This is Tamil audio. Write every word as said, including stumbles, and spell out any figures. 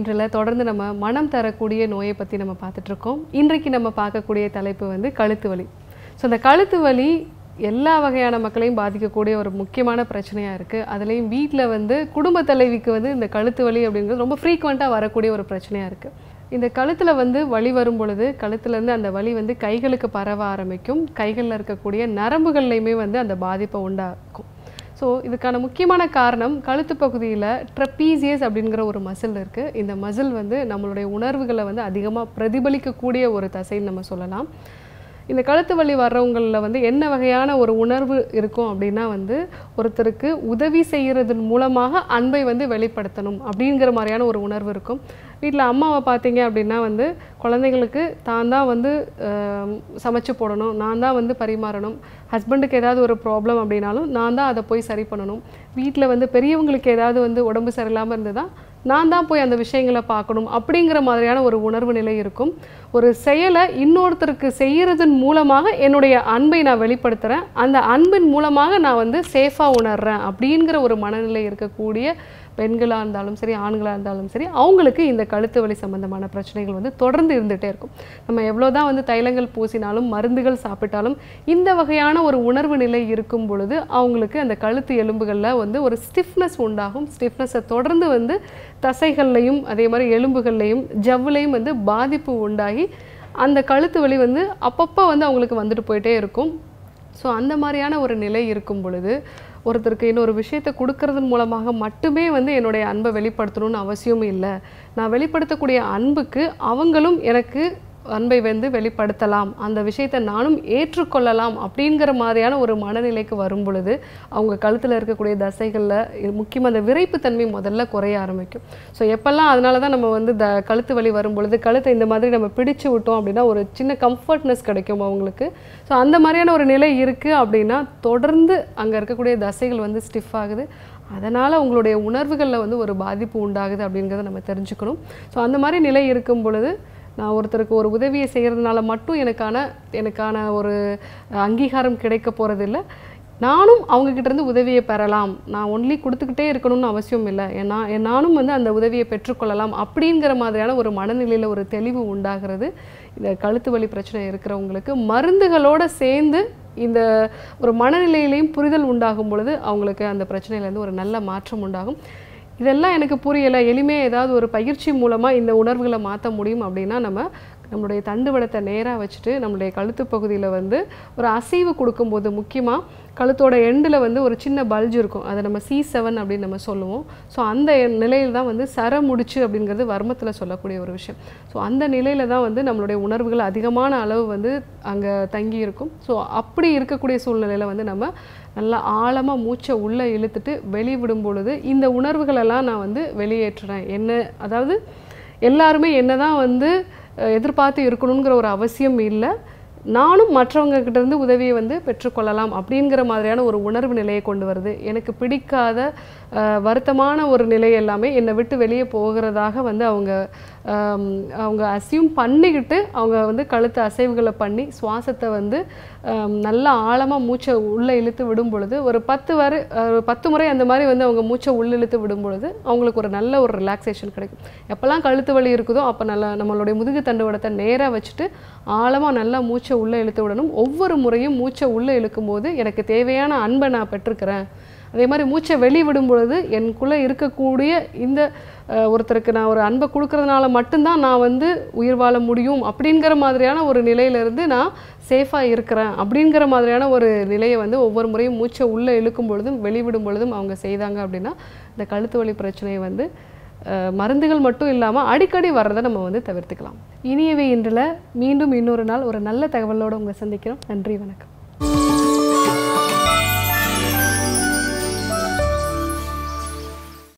இன்றில் தொடர்ந்து நம்ம மனம் தரக்கூடிய நோயை பற்றி நம்ம பார்த்துட்ருக்கோம். இன்றைக்கு நம்ம பார்க்கக்கூடிய தலைப்பு வந்து கழுத்து வலி. ஸோ அந்த கழுத்து வலி எல்லா வகையான மக்களையும் பாதிக்கக்கூடிய ஒரு முக்கியமான பிரச்சனையாக இருக்குது. அதுலேயும் வீட்டில் வந்து குடும்ப தலைவிக்கு வந்து இந்த கழுத்து வலி அப்படிங்கிறது ரொம்ப ஃப்ரீக்வெண்ட்டாக வரக்கூடிய ஒரு பிரச்சனையாக இருக்குது. இந்த கழுத்தில் வந்து வலி வரும் பொழுது கழுத்துலேருந்து அந்த வலி வந்து கைகளுக்கு பரவ ஆரம்பிக்கும். கைகளில் இருக்கக்கூடிய நரம்புகள்லையுமே வந்து அந்த பாதிப்பை உண்டாக்கும். ஸோ இதுக்கான முக்கியமான காரணம் கழுத்து பகுதியில் ட்ரெப்பீசியஸ் அப்படிங்கிற ஒரு மசில் இருக்குது. இந்த மசில் வந்து நம்மளுடைய உணர்வுகளை வந்து அதிகமாக பிரதிபலிக்கக்கூடிய ஒரு தசைன்னு நம்ம சொல்லலாம். இந்த கழுத்து வலி வர்றவங்களில் வந்து என்ன வகையான ஒரு உணர்வு இருக்கும் அப்படின்னா வந்து ஒருத்தருக்கு உதவி செய்கிறதன் மூலமாக அன்பை வந்து வெளிப்படுத்தணும் அப்படிங்கிற மாதிரியான ஒரு உணர்வு இருக்கும். வீட்டில் அம்மாவை பார்த்தீங்க அப்படின்னா வந்து குழந்தைங்களுக்கு தான் தான் வந்து சமைச்சு போடணும், நான் தான் வந்து பரிமாறணும். ஹஸ்பண்டுக்கு ஏதாவது ஒரு ப்ராப்ளம் அப்படின்னாலும் நான் தான் அதை போய் சரி பண்ணணும். வீட்டில் வந்து பெரியவங்களுக்கு ஏதாவது வந்து உடம்பு சரியில்லாமல் இருந்ததுதான் நான் தான் போய் அந்த விஷயங்களை பார்க்கணும் அப்படிங்கிற மாதிரியான ஒரு உணர்வு நிலை இருக்கும். ஒரு செயலை இன்னொருத்தருக்கு செய்கிறதன் மூலமாக என்னுடைய அன்பை நான் வெளிப்படுத்துகிறேன், அந்த அன்பின் மூலமாக நான் வந்து சேஃபாக உணர்றேன் அப்படிங்கிற ஒரு மனநிலை இருக்கக்கூடிய பெண்களாக இருந்தாலும் சரி ஆண்களாக இருந்தாலும் சரி அவங்களுக்கு இந்த கழுத்து வலி சம்பந்தமான பிரச்சனைகள் வந்து தொடர்ந்து இருந்துகிட்டே இருக்கும். நம்ம எவ்வளோதான் வந்து தைலங்கள் பூசினாலும் மருந்துகள் சாப்பிட்டாலும் இந்த வகையான ஒரு உணர்வு நிலை இருக்கும் பொழுது அவங்களுக்கு அந்த கழுத்து எலும்புகளில் வந்து ஒரு ஸ்டிஃப்னஸ் உண்டாகும். ஸ்டிஃப்னஸை தொடர்ந்து வந்து தசைகள்லையும் அதே மாதிரி எலும்புகள்லையும் ஜவ்வுலையும் வந்து பாதிப்பு உண்டாகி அந்த கழுத்து வலி வந்து அப்பப்போ வந்து அவங்களுக்கு வந்துட்டு போயிட்டே இருக்கும். ஸோ அந்த மாதிரியான ஒரு நிலை இருக்கும் பொழுது ஒருத்தருக்கு இன்னொரு விஷயத்தை கொடுக்கறதன் மூலமாக மட்டுமே வந்து என்னுடைய அன்பை வெளிப்படுத்தணும்னு அவசியமும் இல்லை. நான் வெளிப்படுத்தக்கூடிய அன்புக்கு அவங்களும் எனக்கு அன்பை வந்து வெளிப்படுத்தலாம், அந்த விஷயத்தை நானும் ஏற்றுக்கொள்ளலாம் அப்படிங்கிற மாதிரியான ஒரு மனநிலைக்கு வரும் பொழுது அவங்க கழுத்தில் இருக்கக்கூடிய தசைகளில் முக்கியமாக அந்த விரைப்புத்தன்மை முதல்ல குறைய ஆரம்பிக்கும். ஸோ எப்போல்லாம் அதனால தான் நம்ம வந்து த கழுத்து வலி வரும் பொழுது கழுத்தை இந்த மாதிரி நம்ம பிடிச்சு விட்டோம் அப்படின்னா ஒரு சின்ன கம்ஃபர்ட்னஸ் கிடைக்கும் அவங்களுக்கு. ஸோ அந்த மாதிரியான ஒரு நிலை இருக்குது அப்படின்னா தொடர்ந்து அங்கே இருக்கக்கூடிய தசைகள் வந்து ஸ்டிஃப் ஆகுது. அதனால் உங்களுடைய உணர்வுகளில் வந்து ஒரு பாதிப்பு உண்டாகுது அப்படிங்கிறத நம்ம தெரிஞ்சுக்கணும். ஸோ அந்த மாதிரி நிலை இருக்கும் பொழுது நான் ஒருத்தருக்கு ஒரு உதவியை செய்கிறதுனால மட்டும் எனக்கான எனக்கான ஒரு அங்கீகாரம் கிடைக்க போகிறதில்ல. நானும் அவங்கக்கிட்டேருந்து உதவியை பெறலாம், நான் ஒன்லி கொடுத்துக்கிட்டே இருக்கணும்னு அவசியம் இல்லை, ஏன்னா நானும் வந்து அந்த உதவியை பெற்றுக்கொள்ளலாம் அப்படிங்கிற மாதிரியான ஒரு மனநிலையில் ஒரு தெளிவு உண்டாகிறது. இந்த கழுத்து வலி பிரச்சனை இருக்கிறவங்களுக்கு மருந்துகளோடு சேர்ந்து இந்த ஒரு மனநிலையிலையும் புரிதல் உண்டாகும் பொழுது அவங்களுக்கு அந்த பிரச்சனையிலேருந்து ஒரு நல்ல மாற்றம் உண்டாகும். இதெல்லாம் எனக்கு புரியலை, எளிமையாக ஏதாவது ஒரு பயிற்சி மூலமாக இந்த உணர்வுகளை மாற்ற முடியும் அப்படின்னா நம்ம நம்மளுடைய தண்டுவடத்தை நேராக வச்சுட்டு நம்மளுடைய கழுத்து பகுதியில் வந்து ஒரு அசைவு கொடுக்கும்போது முக்கியமாக கழுத்தோட எண்டில் வந்து ஒரு சின்ன பல்ஜ் இருக்கும், அதை நம்ம சி செவன் அப்படின்னு நம்ம சொல்லுவோம். ஸோ அந்த நிலையில் தான் வந்து சர முடிச்சு அப்படிங்கிறது வர்மத்தில் சொல்லக்கூடிய ஒரு விஷயம். ஸோ அந்த நிலையில் தான் வந்து நம்மளுடைய உணர்வுகள் அதிகமான அளவு வந்து அங்கே தங்கி இருக்கும். ஸோ அப்படி இருக்கக்கூடிய சூழ்நிலையில் வந்து நம்ம நல்லா ஆழமாக மூச்சை உள்ளே இழுத்துட்டு வெளிவிடும் பொழுது இந்த உணர்வுகளெல்லாம் நான் வந்து வெளியேற்றுறேன். என்ன அதாவது எல்லாருமே என்ன தான் வந்து எதிர்பார்த்து இருக்கணுங்கிற ஒரு அவசியம் இல்லை, நானும் மற்றவங்க கிட்டேருந்து உதவியை வந்து பெற்றுக்கொள்ளலாம் அப்படிங்கிற மாதிரியான ஒரு உணர்வு நிலையை கொண்டு வருது. எனக்கு பிடிக்காத வருத்தமான ஒரு நிலை எல்லாமே என்னை விட்டு வெளியே போகிறதாக வந்து அவங்க அவங்க அசியூம் பண்ணிக்கிட்டு அவங்க வந்து கழுத்து அசைவுகளை பண்ணி சுவாசத்தை வந்து நல்லா ஆழமாக மூச்சை உள்ளே இழுத்து விடும் பொழுது ஒரு பத்து வரை பத்து முறை அந்த மாதிரி வந்து அவங்க மூச்சை உள்ள இழுத்து விடும் பொழுது அவங்களுக்கு ஒரு நல்ல ஒரு ரிலாக்ஸேஷன் கிடைக்கும். எப்போல்லாம் கழுத்து வலி இருக்குதோ அப்போ நல்லா நம்மளுடைய முதுகு தண்டுவடத்தை நேராக வச்சுட்டு ஆழமாக நல்லா மூச்சை உள்ளே இழுத்து விடணும். ஒவ்வொரு முறையும் மூச்சை உள்ளே இழுக்கும் போது எனக்கு தேவையான அன்பை நான் பெற்றிருக்கிறேன், அதே மாதிரி மூச்சை வெளிவிடும் பொழுது எனக்குள்ளே இருக்கக்கூடிய இந்த ஒருத்தருக்கு நான் ஒரு அன்பை கொடுக்கறதுனால மட்டும்தான் நான் வந்து உயிர் வாழ முடியும் அப்படிங்கிற மாதிரியான ஒரு நிலையிலேருந்து நான் சேஃபாக இருக்கிறேன் அப்படிங்கிற மாதிரியான ஒரு நிலையை வந்து ஒவ்வொரு முறையும் மூச்சை உள்ளே இழுக்கும் பொழுதும் வெளிவிடும் பொழுதும் அவங்க செய்தாங்க அப்படின்னா இந்த கழுத்து வலி பிரச்சனையை வந்து மருந்துகள் மட்டும் இல்லாமல் அடிக்கடி வர்றதை நம்ம வந்து தவிர்த்துக்கலாம். இனியவே இன்றில் மீண்டும் இன்னொரு நாள் ஒரு நல்ல தகவலோடு உங்களை சந்திக்கிறோம். நன்றி, வணக்கம்.